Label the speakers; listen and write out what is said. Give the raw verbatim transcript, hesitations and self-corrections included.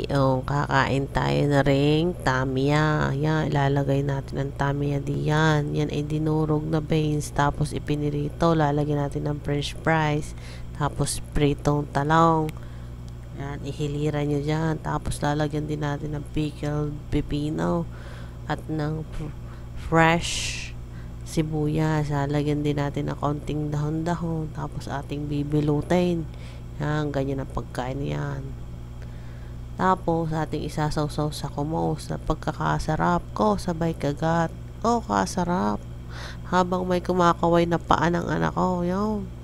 Speaker 1: oh, kakain tayo na ring Tamiya. Yan, ilalagay natin ang Tamiya diyan. Yan ay dinurog na beans, tapos ipinirito. Lalagyan natin ng french fries, tapos pritong talong. Yan, ihiliran nyo dyan. Tapos lalagyan din natin ng pickled pepino at ng fresh sibuyas. Lalagyan din natin ng konting dahon-dahon. Tapos ating bibilutin. Yan, ganyan ang pagkain yan. Tapos, ating isasawsaw sa kubos na pagkakasarap ko, sabay kagat. Oh, kasarap. Habang may kumakaway na paa ng anak ko, yun.